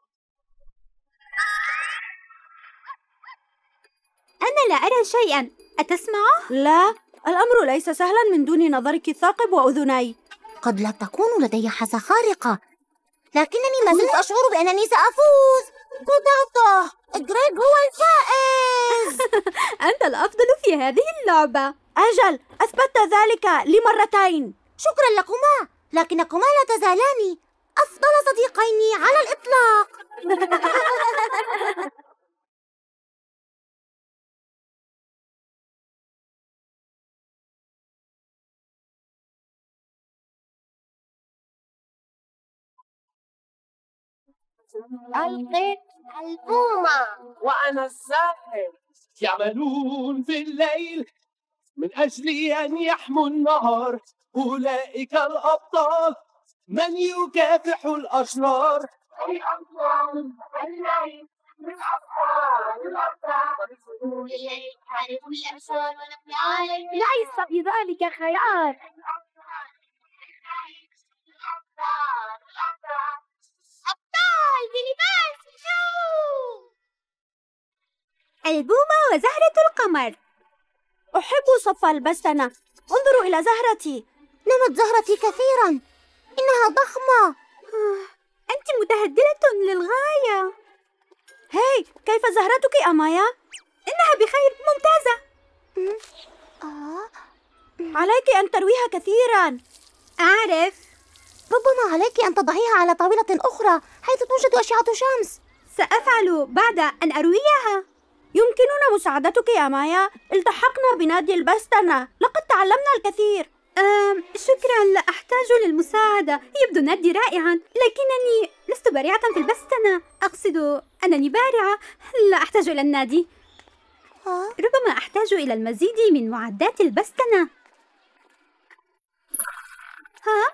أنا لا أرى شيئا، أتسمعه؟ لا، الأمر ليس سهلا من دون نظرك الثاقب وأذني. قد لا تكون لدي حاسة خارقة، لكنني ما زلت أشعر بأنني سأفوز. قطعته. غريغ هو الفائز. أنت الأفضل في هذه اللعبة. أجل، أثبتت ذلك لمرتين. شكرا لكما، لكنكما لا تزالان أفضل صديقين على الإطلاق. القط البومة وأنا الساحر. يعملون في الليل من أجل أن يحموا النهار. أولئك الأبطال من يكافح الأشرار. الليل من أبطال الأبطال الليل حارب الأبصار ونبني عليه. ليس بذلك خيار. أبطال بلباس الجو. البومة وزهرة القمر. أحب صف البستنة. انظروا إلى زهرتي. نمت زهرتي كثيرا، إنها ضخمة. أنت متهدلة للغاية. هاي، كيف زهرتك أمايا؟ إنها بخير، ممتازة. آه. عليك أن ترويها كثيرا. أعرف. ربما عليك أن تضعيها على طاولة أخرى حيث توجد أشعة شمس. سأفعل بعد أن أرويها. يمكننا مساعدتك يا مايا. التحقنا بنادي البستنة، لقد تعلمنا الكثير. أم شكرا، لا أحتاج للمساعدة. يبدو النادي رائعا، لكنني لست بارعة في البستنة. أقصد أنني بارعة، لا أحتاج إلى النادي. ربما أحتاج إلى المزيد من معدات البستنة. ها؟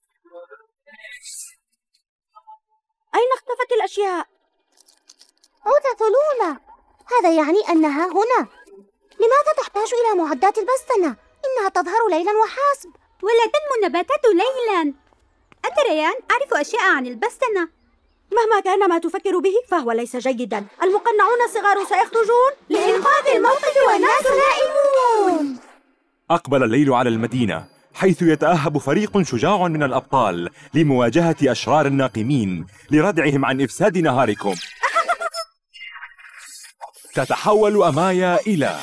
أين اختفت الأشياء؟ عودة لولا، هذا يعني أنها هنا. لماذا تحتاج إلى معدات البستنة؟ إنها تظهر ليلا وحسب. ولا تنمو النباتات ليلا. أتريان، أعرف أشياء عن البستنة. مهما كان ما تفكر به فهو ليس جيدا. المقنعون الصغار سيخرجون لإنقاذ الموقف والناس نائمون. أقبل الليل على المدينة، حيث يتأهب فريق شجاع من الأبطال لمواجهة أشرار الناقمين لردعهم عن إفساد نهاركم. تتحول أمايا إلى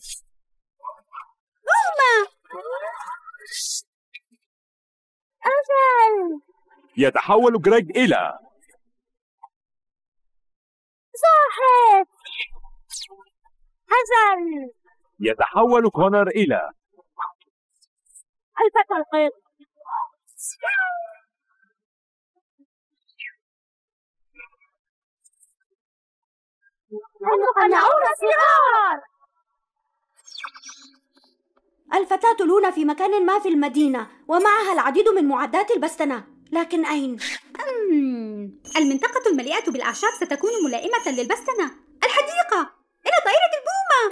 أجل. يتحول غريغ إلى زاحف. أجل. يتحول كونر إلى الفتى القط. المقنعون الصغار. الفتاة لونا في مكان ما في المدينة، ومعها العديد من معدات البستنة، لكن أين؟ أمم المنطقة المليئة بالأعشاب ستكون ملائمة للبستنة. الحديقة! إلى طائرة البومة!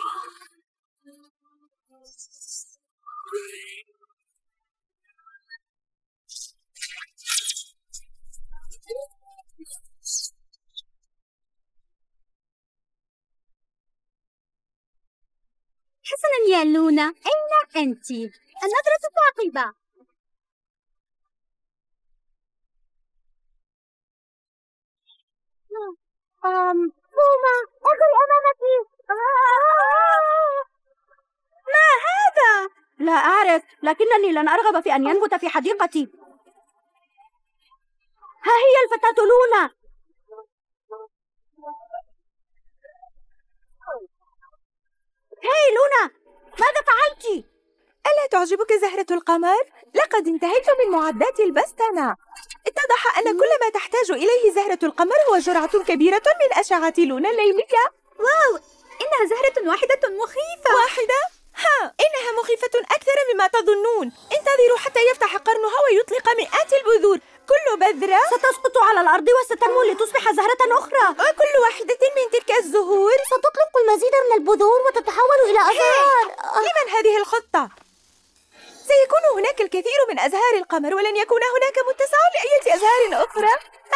حسناً يا لونا، أين أنت؟ النظرة ثاقبة. أم بومة، انظري أمامك. ما هذا؟ لا أعرف، لكنني لن أرغب في أن ينبت في حديقتي. ها هي الفتاة لونا. هاي لونا، ماذا فعلت؟ ألا تعجبك زهرة القمر؟ لقد انتهيت من معدات البستنة. اتضح أن كل ما تحتاج إليه زهرة القمر هو جرعة كبيرة من أشعة لونا الليلية. واو، إنها زهرة واحدة مخيفة. واحدة؟ ها، إنها مخيفة أكثر مما تظنون. انتظروا حتى يفتح قرنها ويطلق مئات البذور. كل بذرة ستسقط على الأرض وستنمو لتصبح زهرة أخرى، وكل واحدة من تلك الزهور ستطلق المزيد من البذور وتتحول إلى أزهار. لمن هذه الخطة؟ سيكون هناك الكثير من أزهار القمر ولن يكون هناك متسع لأية أزهار أخرى.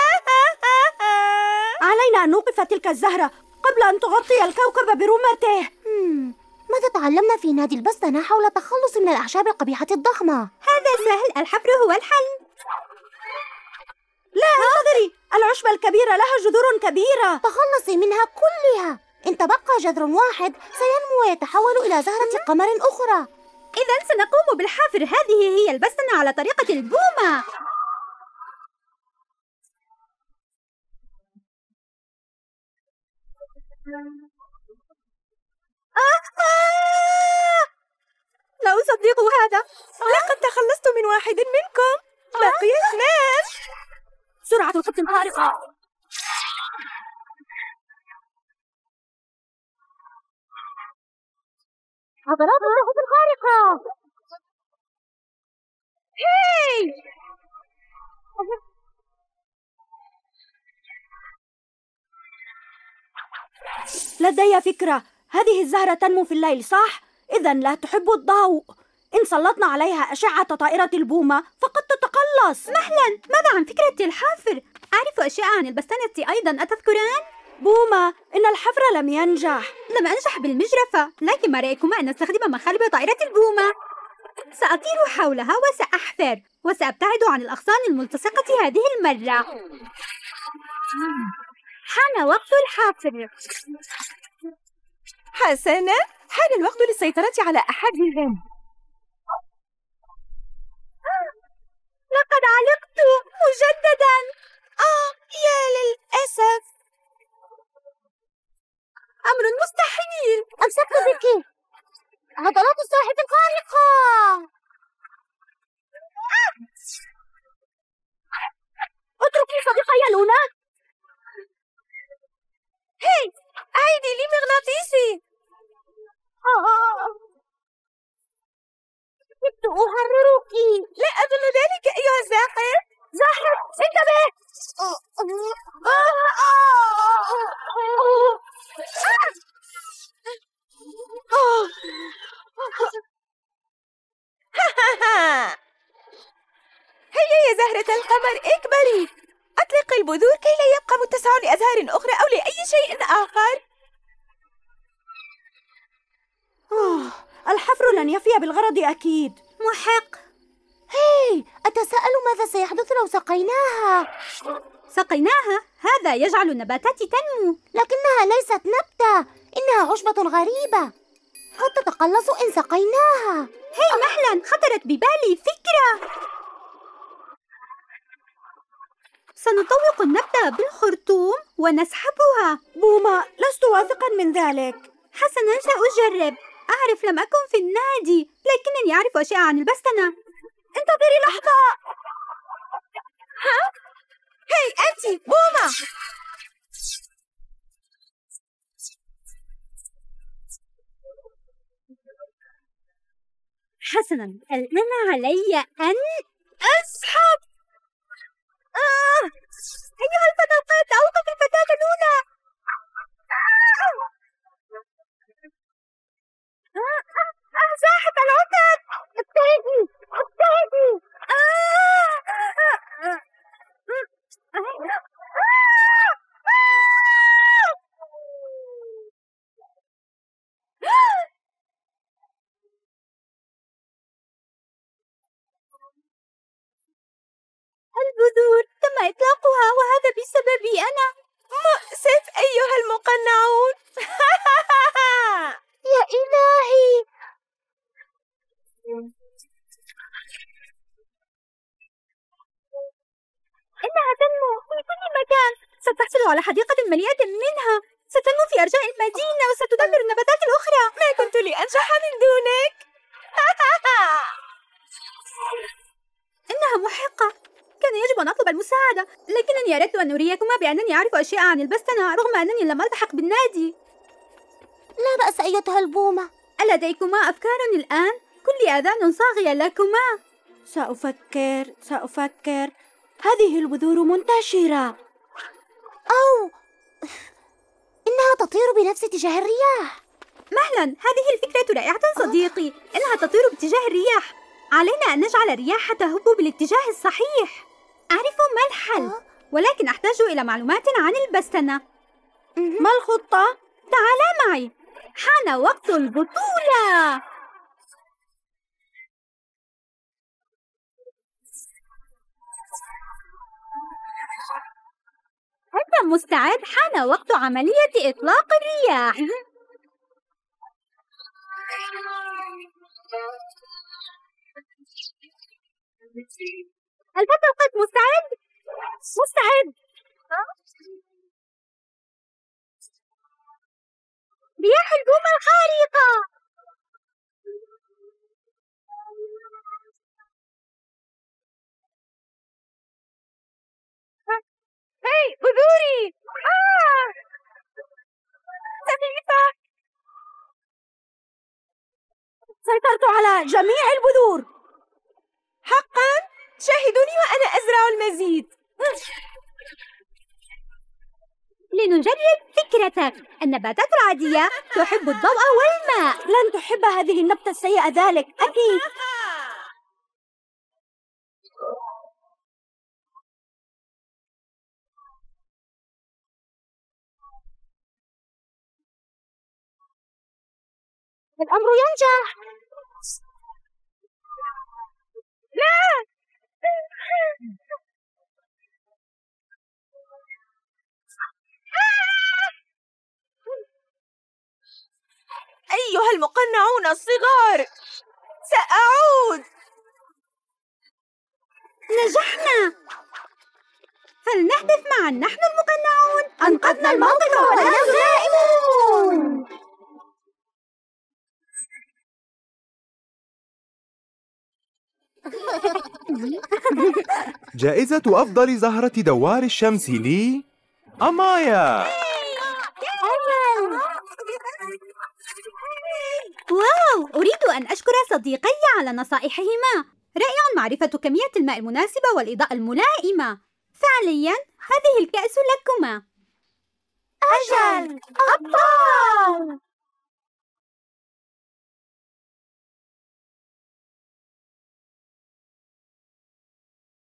علينا أن نوقف تلك الزهرة قبل أن تغطي الكوكب برمته. ماذا تعلمنا في نادي البستنة حول التخلص من الأعشاب القبيحة الضخمة؟ هذا سهل، الحفر هو الحل. لا انتظري، العشبة الكبيرة لها جذور كبيرة. تخلصي منها كلها. إن تبقى جذر واحد سينمو ويتحول إلى زهرة قمر أخرى. إذن سنقوم بالحفر. هذه هي البستنة على طريقة البومة. لا أصدق هذا. لقد تخلصت من واحد منكم. بقي اثنان. سرعة الخط خارقة. عضلات الخط الخارقة. هاي! لدي فكرة، هذه الزهرة تنمو في الليل صح؟ إذن لا تحب الضوء. إن سلطنا عليها أشعة طائرة البومة فقد تتقلص. مهلا، ماذا عن فكرة الحفر؟ أعرف أشياء عن البستنة أيضا، أتذكران؟ بومة، إن الحفر لم ينجح. لم أنجح بالمجرفة، لكن ما رأيكما أن نستخدم مخالب طائرة البومة؟ سأطير حولها وسأحفر، وسأبتعد عن الأغصان الملتصقة هذه المرة. حان وقت الحفر. حسنا، حان الوقت للسيطرة على أحدهم. لقد علقت مجددا. آه يا للأسف، أمر مستحيل. أمسكت بك. عضلات الساحب الخارقة. اتركي صديقي يا لونا. هاي، أعيدي لي مغناطيسي. كنت أحررك. لا أظن ذلك أيها الزاحف. زاحف، انتبه. هيا يا زهرة القمر، اكبري. أطلقي البذور كي لا يبقى متسع لأزهار أخرى أو لأي شيء آخر. الحفر لن يفي بالغرض أكيد. محق. هاي، أتساءل ماذا سيحدث لو سقيناها. سقيناها؟ هذا يجعل النباتات تنمو. لكنها ليست نبتة، إنها عشبة غريبة. قد تتقلص إن سقيناها. هاي مهلا، خطرت ببالي فكرة. سنطوق النبتة بالخرطوم ونسحبها. بومة، لست واثقا من ذلك. حسنا، سأجرب. أعرف لم أكن في النادي، لكنني أعرف أشياء عن البستنة. انتظري لحظة. ها؟ هاي أنت بومة. حسنا، الآن علي أن أسحب. آه! بسببي أنا. مؤسف أيها المقنعون. يا إلهي. إنها تنمو في كل مكان. ستحصل على حديقة مليئة منها. ستنمو في أرجاء المدينة وستدمر النباتات الأخرى. ما كنت لأنجح من دونك. إنها محقة. كان يجب أن أطلب المساعدة، لكنني أردت أن أريكما بأنني أعرف أشياء عن البستنة رغم أنني لم ألتحق بالنادي. لا بأس أيتها البومة. ألديكما أفكار الآن؟ كل آذان صاغية لكما. سأفكر سأفكر هذه البذور منتشرة. أو إنها تطير بنفس اتجاه الرياح. مهلا، هذه الفكرة رائعة صديقي. إنها تطير باتجاه الرياح. علينا أن نجعل الرياح تهب بالاتجاه الصحيح. أعرف ما الحل، ولكن أحتاج إلى معلومات عن البستنة. ما الخطة؟ تعال معي، حان وقت البطولة. أنت مستعد؟ حان وقت عملية إطلاق الرياح. الفتى القط مستعد؟ مستعد. رياح البومة الخارقة. هاي بذوري. آه. سخيفة. سيطرت على جميع البذور. حقا؟ شاهدوني وأنا أزرع المزيد. لنجرب فكرتك. النباتات العادية تحب الضوء والماء. لن تحب هذه النبتة السيئة ذلك أكيد. الأمر ينجح. لا. أيها المقنعون الصغار، سأعود. نجحنا. فلنهتف معا، نحن المقنعون أنقذنا الموقف ونحن دائمون. جائزة أفضل زهرة دوار الشمس لي أمايا. واو، أريد أن أشكر صديقي على نصائحهما. رائع معرفة كمية الماء المناسبة والإضاءة الملائمة. فعليا هذه الكأس لكما. أجل أبطال.